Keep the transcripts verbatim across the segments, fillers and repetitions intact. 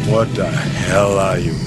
What the hell are you?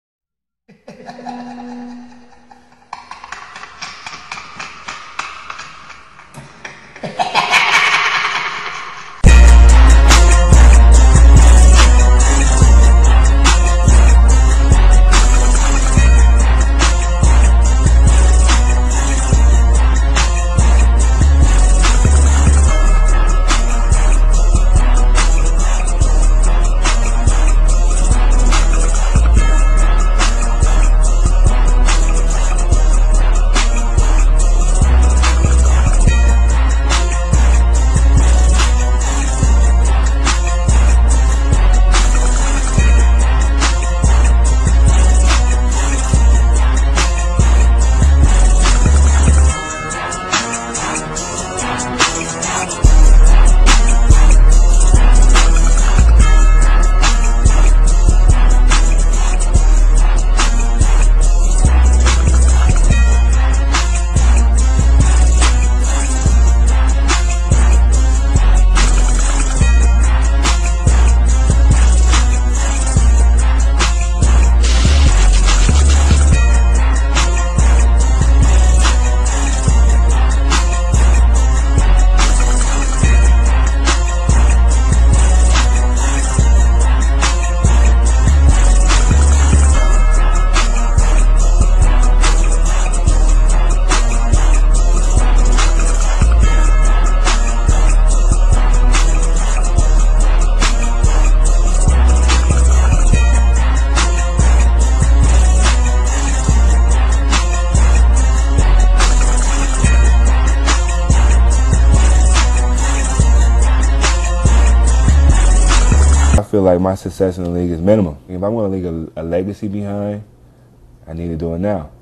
I feel like my success in the league is minimum. If I'm going to leave a, a legacy behind, I need to do it now.